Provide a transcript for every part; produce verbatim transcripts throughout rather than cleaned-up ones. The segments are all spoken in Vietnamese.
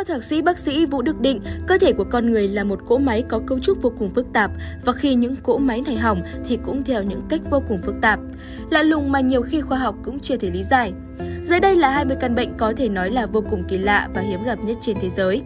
Theo thạc sĩ bác sĩ Vũ Đức Định, cơ thể của con người là một cỗ máy có cấu trúc vô cùng phức tạp và khi những cỗ máy này hỏng thì cũng theo những cách vô cùng phức tạp. Lạ lùng mà nhiều khi khoa học cũng chưa thể lý giải. Dưới đây là hai mươi căn bệnh có thể nói là vô cùng kỳ lạ và hiếm gặp nhất trên thế giới.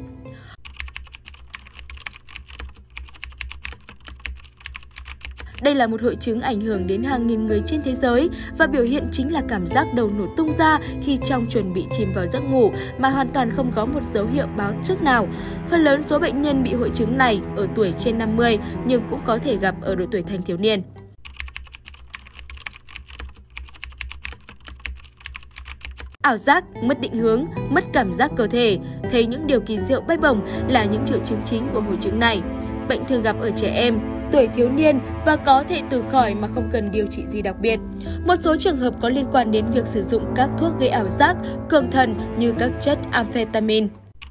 Đây là một hội chứng ảnh hưởng đến hàng nghìn người trên thế giới và biểu hiện chính là cảm giác đầu nổ tung ra khi trong chuẩn bị chìm vào giấc ngủ mà hoàn toàn không có một dấu hiệu báo trước nào. Phần lớn số bệnh nhân bị hội chứng này ở tuổi trên năm mươi nhưng cũng có thể gặp ở độ tuổi thanh thiếu niên. Ảo giác, mất định hướng, mất cảm giác cơ thể, thấy những điều kỳ diệu bay bổng là những triệu chứng chính của hội chứng này. Bệnh thường gặp ở trẻ em, tuổi thiếu niên và có thể tự khỏi mà không cần điều trị gì đặc biệt. Một số trường hợp có liên quan đến việc sử dụng các thuốc gây ảo giác, cường thần như các chất amphetamine.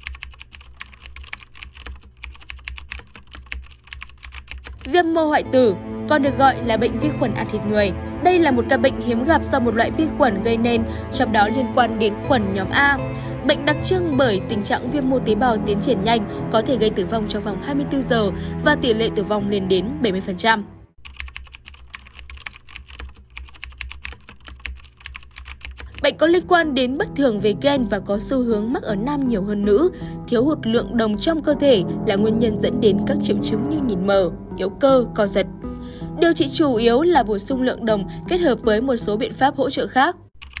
Viêm mô hoại tử, còn được gọi là bệnh vi khuẩn ăn thịt người. Đây là một ca bệnh hiếm gặp do một loại vi khuẩn gây nên, trong đó liên quan đến khuẩn nhóm A. Bệnh đặc trưng bởi tình trạng viêm mô tế bào tiến triển nhanh, có thể gây tử vong trong vòng hai mươi tư giờ và tỷ lệ tử vong lên đến bảy mươi phần trăm. Bệnh có liên quan đến bất thường về gen và có xu hướng mắc ở nam nhiều hơn nữ. Thiếu hụt lượng đồng trong cơ thể là nguyên nhân dẫn đến các triệu chứng như nhìn mờ, yếu cơ, co giật. Điều trị chủ yếu là bổ sung lượng đồng kết hợp với một số biện pháp hỗ trợ khác.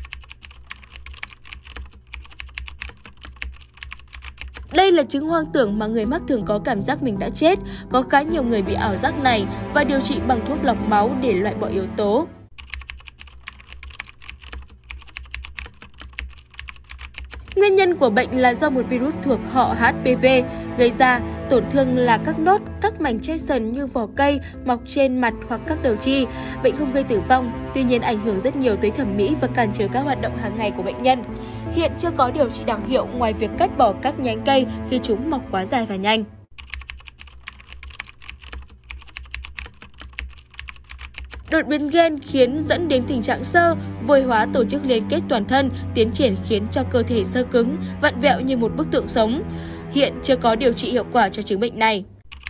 Đây là chứng hoang tưởng mà người mắc thường có cảm giác mình đã chết. Có khá nhiều người bị ảo giác này và điều trị bằng thuốc lọc máu để loại bỏ yếu tố. Nguyên nhân của bệnh là do một virus thuộc họ H P V gây ra, tổn thương là các nốt, các mảnh che sần như vỏ cây mọc trên mặt hoặc các đầu chi. Bệnh không gây tử vong, tuy nhiên ảnh hưởng rất nhiều tới thẩm mỹ và cản trở các hoạt động hàng ngày của bệnh nhân. Hiện chưa có điều trị đặc hiệu ngoài việc cắt bỏ các nhánh cây khi chúng mọc quá dài và nhanh. Đột biến gen khiến dẫn đến tình trạng xơ, vôi hóa tổ chức liên kết toàn thân, tiến triển khiến cho cơ thể xơ cứng, vặn vẹo như một bức tượng sống. Hiện chưa có điều trị hiệu quả cho chứng bệnh này.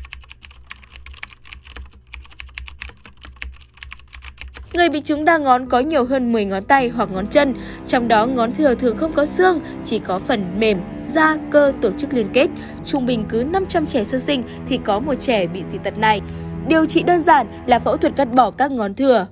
Người bị chứng đa ngón có nhiều hơn mười ngón tay hoặc ngón chân, trong đó ngón thừa thường không có xương, chỉ có phần mềm, da, cơ tổ chức liên kết. Trung bình cứ năm trăm trẻ sơ sinh thì có một trẻ bị dị tật này. Điều trị đơn giản là phẫu thuật cắt bỏ các ngón thừa.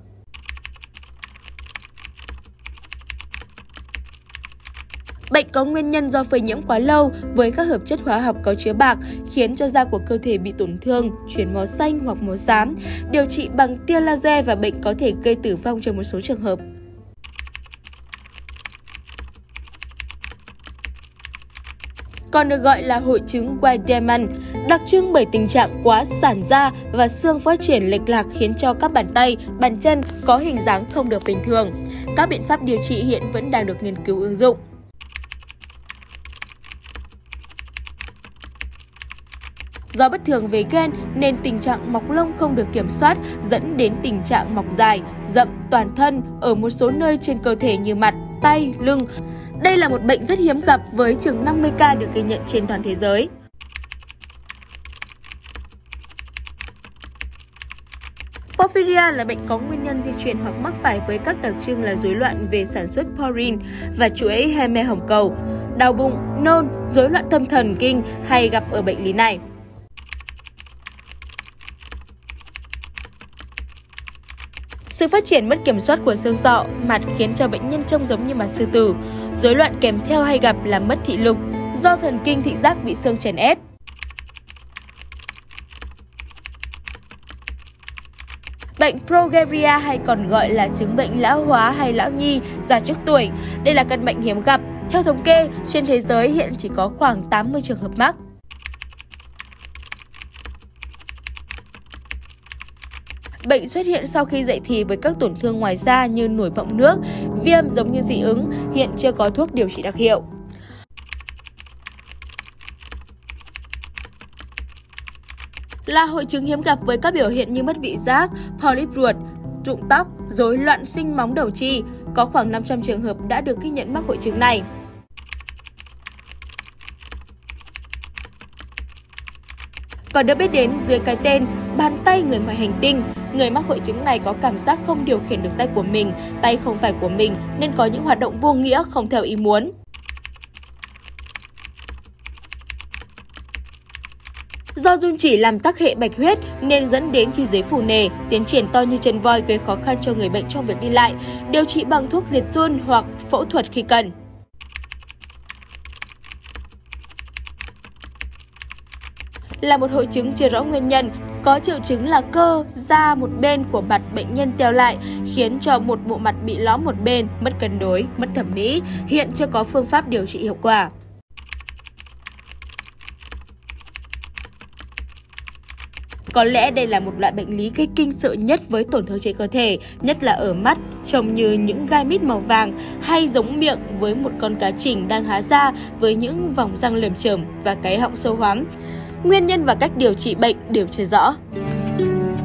Bệnh có nguyên nhân do phơi nhiễm quá lâu với các hợp chất hóa học có chứa bạc khiến cho da của cơ thể bị tổn thương, chuyển màu xanh hoặc màu xám. Điều trị bằng tia laser và bệnh có thể gây tử vong trong một số trường hợp. Còn được gọi là hội chứng Wiedemann, đặc trưng bởi tình trạng quá giãn da và xương phát triển lệch lạc khiến cho các bàn tay, bàn chân có hình dáng không được bình thường. Các biện pháp điều trị hiện vẫn đang được nghiên cứu ứng dụng. Do bất thường về gen nên tình trạng mọc lông không được kiểm soát dẫn đến tình trạng mọc dài, rậm toàn thân ở một số nơi trên cơ thể như mặt, tay, lưng. Đây là một bệnh rất hiếm gặp với chừng năm mươi ca được ghi nhận trên toàn thế giới. Porphyria là bệnh có nguyên nhân di truyền hoặc mắc phải với các đặc trưng là rối loạn về sản xuất porphyrin và chuỗi heme hồng cầu, đau bụng, nôn, rối loạn tâm thần kinh hay gặp ở bệnh lý này. Sự phát triển mất kiểm soát của xương sọ, mặt khiến cho bệnh nhân trông giống như mặt sư tử. Rối loạn kèm theo hay gặp là mất thị lực, do thần kinh thị giác bị xương chèn ép. Bệnh progeria hay còn gọi là chứng bệnh lão hóa hay lão nhi già trước tuổi. Đây là căn bệnh hiếm gặp. Theo thống kê, trên thế giới hiện chỉ có khoảng tám mươi trường hợp mắc. Bệnh xuất hiện sau khi dậy thì với các tổn thương ngoài da như nổi bọng nước, viêm giống như dị ứng, hiện chưa có thuốc điều trị đặc hiệu. Là hội chứng hiếm gặp với các biểu hiện như mất vị giác, polyp ruột, rụng tóc, rối loạn sinh móng đầu chi. Có khoảng năm trăm trường hợp đã được ghi nhận mắc hội chứng này. còn được biết đến dưới cái tên bàn tay người ngoài hành tinh. Người mắc hội chứng này có cảm giác không điều khiển được tay của mình, tay không phải của mình nên có những hoạt động vô nghĩa không theo ý muốn. Do run chỉ làm tắc hệ bạch huyết nên dẫn đến chi dưới phù nề, tiến triển to như chân voi gây khó khăn cho người bệnh trong việc đi lại, điều trị bằng thuốc diệt run hoặc phẫu thuật khi cần. Là một hội chứng chưa rõ nguyên nhân, có triệu chứng là cơ, da một bên của mặt bệnh nhân teo lại, khiến cho một bộ mặt bị lõm một bên, mất cân đối, mất thẩm mỹ, hiện chưa có phương pháp điều trị hiệu quả. Có lẽ đây là một loại bệnh lý gây kinh sợ nhất với tổn thương trên cơ thể, nhất là ở mắt, trông như những gai mít màu vàng hay giống miệng với một con cá trình đang há ra với những vòng răng lởm chởm và cái họng sâu hoắm. Nguyên nhân và cách điều trị bệnh đều chưa rõ.